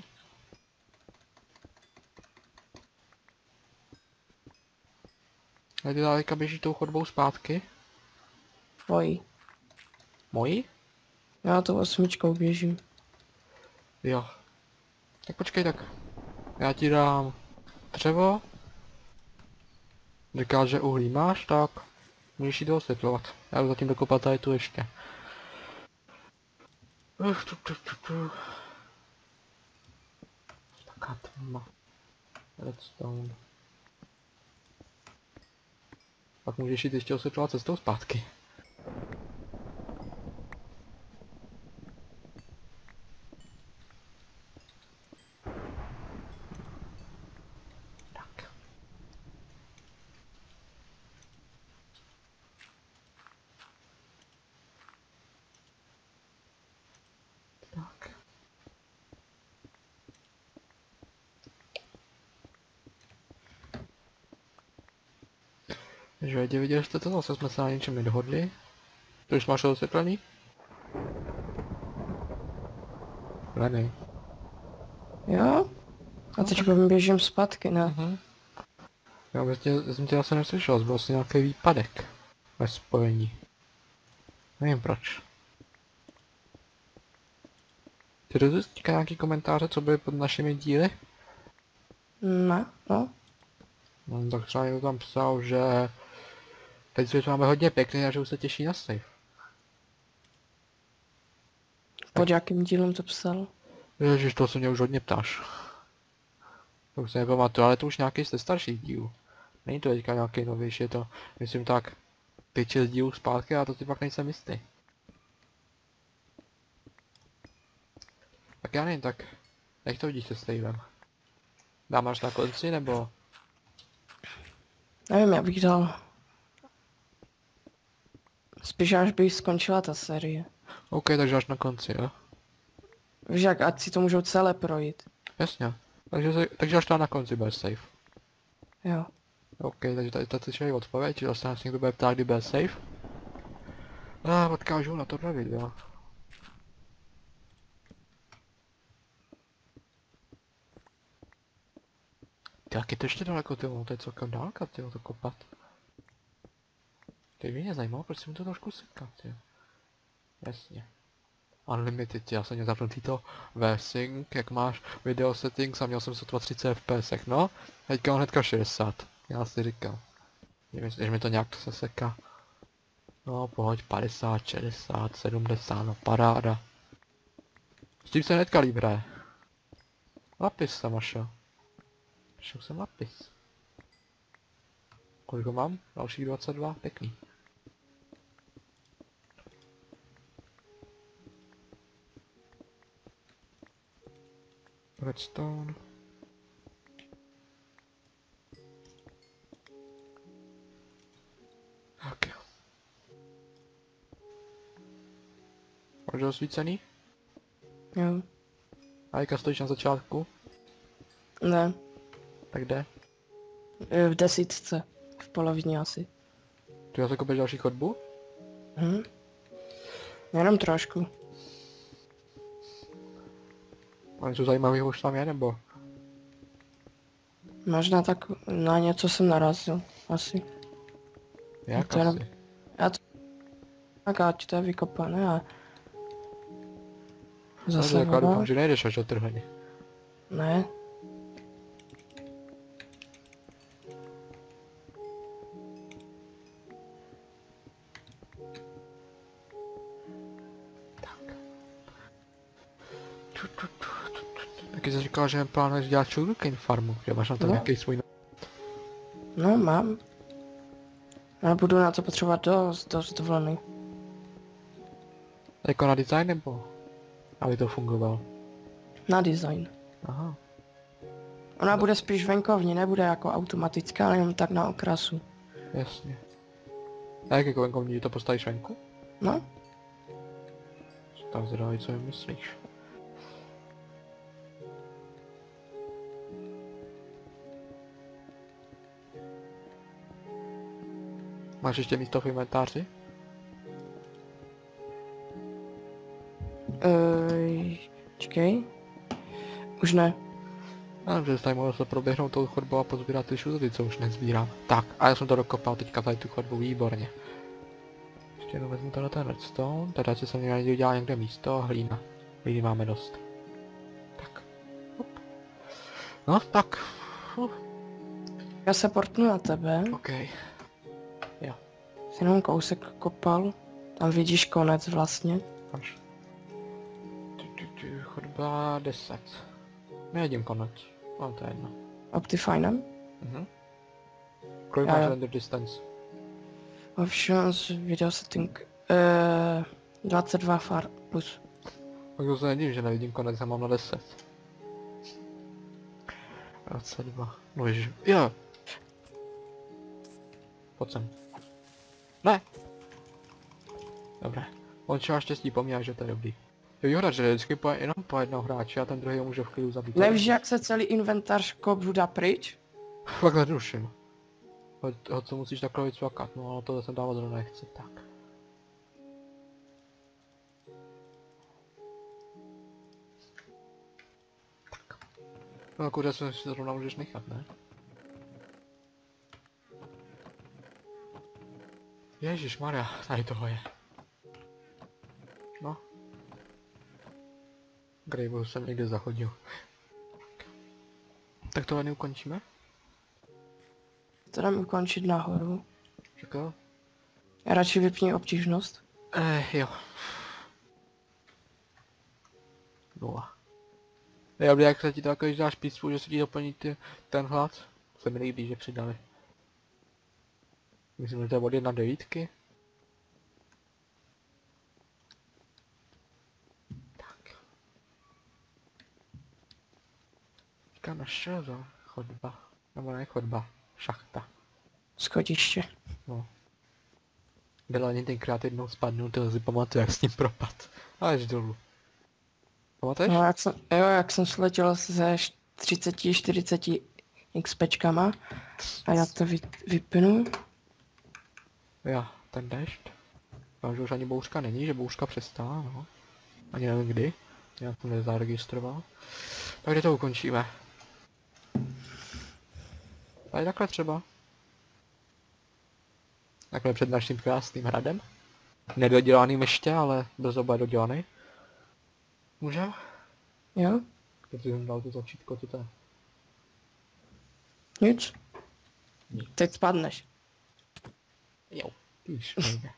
A ty daleka běží tou chodbou zpátky. Tvojí. Moji? Já tou osmičkou běžím. Jo. Tak počkej tak. Já ti dám dřevo. Říkáš, že uhlí máš, tak můžeš jít osvětlovat. Já jdu zatím dokopat tady tu ještě. Uf, tu, tu, tu, tu. Taká tma. Redstone. Pak můžeš jít ještě osvětlovat cestou zpátky. Tak. Tak. Takže vědě, viděli jste to, zase jsme se na něčem nedohodli. To už máš osvětlený? Lený. Jo? A teď běžím zpátky, ne? Mhm. Já vlastně jsem tě asi neslyšel, byl asi nějaký výpadek ve spojení. Nevím proč. Ty rozhodl nějaký komentáře, co byly pod našimi díly? Ne, no. No, tak třeba někdo tam psal, že teď svět máme hodně pěkný a že už se těší na save. Pod jakým dílem to psal? Ježiš, to se mě už hodně ptáš. To už se nepamatuju, ale to už nějaký z starších dílů. Není to teďka nějaký novější, je to, myslím tak, pět šest dílů zpátky a to si pak nejsem jistý. Tak já nevím, tak jak to vidíš se savem? Dám až na konci, nebo? Nevím, já bych dal. Spíš až by skončila ta série. OK, takže až na konci, jo? Víš jak, ať si to můžou celé projít. Jasně. Takže, se, takže až tam na konci bude save. Jo. OK, takže tady tady slyšeli odpověď, že zase nás někdo bude ptát, kdy bude save. A odkážu na tohle video. Ty, jak je to ještě daleko, ty, to je celkem dálka, ty, to kopat. Teď mě zajímalo, proč si mi to trošku seká, ty. Jasně. Unlimited, já jsem měl zapnutý to V-Sync, jak máš video settings a měl jsem sotva třicet F P S, no. Teďka on hnedka šedesát, já si říkal. Nevím, že mi to nějak se seká. No, pohoď, padesát, šedesát, sedmdesát, no paráda. S tím se hnedka líp hraje. Lapis jsem našel. Našel jsem lapis. Kolik ho mám? Dalších dvacet dva, pěkný. Redstone. Tak. Máš ho osvícený? Jo. A jaká stojíš na začátku? Ne. Tak jde. E, V desítce. V polovině asi. Ty já zakopeš další chodbu? Hm? Jenom trošku. A něco zajímavého už tam je, nebo? Možná tak na něco jsem narazil. Asi. Jak To jenom- asi? Já to... Tak ať to je vykopané a... Zase Zase tak já voda. doufám, že nejdeš až do trhliny. Ne. Taky jsi říkal, že plánuješ dělat sugarcane farmu, že máš na to No. nějaký svůj... No, mám. Ale budu na to potřebovat dost, dost vlny. Jako na design nebo? Aby to fungovalo. Na design. Aha. Ona bude spíš venkovní, nebude jako automatická, ale jenom tak na okrasu. Jasně. A jak jako venkovní to postavíš venku? No, Tam zvědavý, co mi myslíš. Máš ještě místo v inventáři? Ej, čekej. Už ne. Já nevím, že jsi tady mohl se proběhnout tou chodbou a pozbírat ty šuzoty, co už nezbírám. Tak, a já jsem to dokopal teďka tady tu chodbu, výborně. Ještě jenom vezmu tenhle ten redstone, teda si jsem měl udělat někde místo, hlína. Hlíny máme dost. Tak. Hop. No, tak. Uf. Já se portnu na tebe. OK. Jsi jenom kousek kopal. Tam vidíš konec vlastně. Až. Tu, tu, tu, chodba deset. Nevidím konec. No, to je jedno. Optifinem. Mhm. Kolik Já máš jo. render distance? Options, video setting. Uh, dvacet dva far plus. Tak to se nedivím, že nevidím konec, já mám na deset. dvacet dva. No ježiš. Jo. Pojď sem. Ne. Dobré. On třeba štěstí po mně, že to je dobrý. Jo, výhoda, že vždycky po, jenom po jednoho hráče a ten druhý ho může v klidu zabít. Nevíš, jak se celý inventář kopu dá pryč? Fakt neruším. Hoď, hoď co musíš takhle vycvakat, no ale tohle jsem dávat zrovna nechci, tak. Tak. No kuře si zrovna můžeš nechat, ne? Ježišmarja, tady toho je. No. Grave'u jsem někde zahodil. Tak tohle neukončíme? To dám ukončit nahoru. Čekal? Já radši vypni obtížnost. Eh, jo. Nula. Je dobrý, jak se ti to jako když dáš písmu, že se ti doplní ty, ten hlad. Se mi líbí, že přidali. Myslím, že to je od jedna devítky. Tak. Říkám na šelzo. Chodba. Nebo ne chodba. Šachta. Schodiště. No. Bylo ani tenkrát jednou spadnout, to si pamatuju, jak s tím propad. Až dolů. Pamatuješ? No, jak jsem, jo, jak jsem sletěl se třicet čtyřicet XPčkama a já to vy, vypnu. Jo, ten dešť. Já že už ani bouřka není, že bouřka přestala, no. Ani nevím kdy. Já to nezaregistroval. Tak kde to ukončíme? Tady takhle třeba. Takhle před naším krásným hradem. Nedodělaným ještě, ale brzo bude dodělaný. Můžem? Jo, Teď jsem dal to tlačítko, co to je? nic. Nic. Teď spadneš. Jo, když nejde.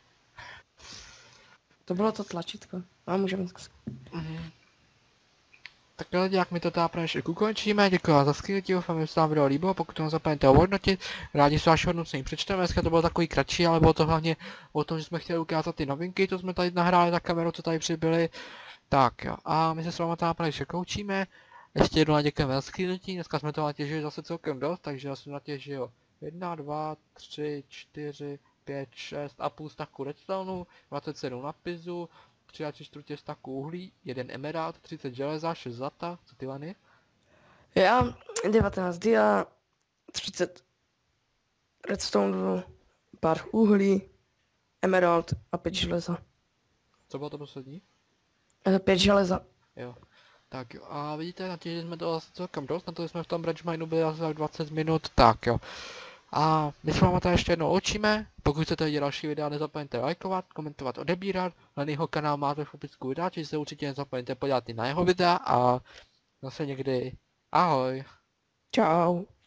To bylo to tlačítko. A můžeme... Mhm. Tak lidi, jak mi to teda pro dnešek ukončíme, děkuji vám za skvělý, doufám, že se vám video líbilo, pokud to zapomeňte ohodnotit, rádi se vaše hodnocení přečteme, dneska to bylo takový kratší, ale bylo to hlavně o tom, že jsme chtěli ukázat ty novinky, to jsme tady nahráli na kameru, co tady přibyly. Tak jo, a my se s vámi teda pro dnešek loučíme, ještě jednou děkujeme za skvělý, dneska jsme to natěžili zase celkem dost, takže já jsem natěžil jedna, dva, tři, čtyři, pět, šest a půl staku redstone, dvacet sedm napisu, tři a tři čtvrtě staku uhlí, jeden emerald, třicet železa, šest zlata, co ty Lany? Já devatenáct dia, třicet redstone, pár uhlí, emerald a pět železa. Co bylo to poslední? Eh, Pět železa. Jo. Tak jo, a vidíte, natěžili jsme to asi celkem dost, na to jsme v tom branch mineu byli asi tak dvacet minut, tak jo. A my s váma tady ještě jednou učíme, pokud chcete vidět další videa, nezapomeňte lajkovat, komentovat, odebírat, na jeho kanál máte v popisku videa, či se určitě nezapomeňte podívat i na jeho videa a zase někdy ahoj. Čau.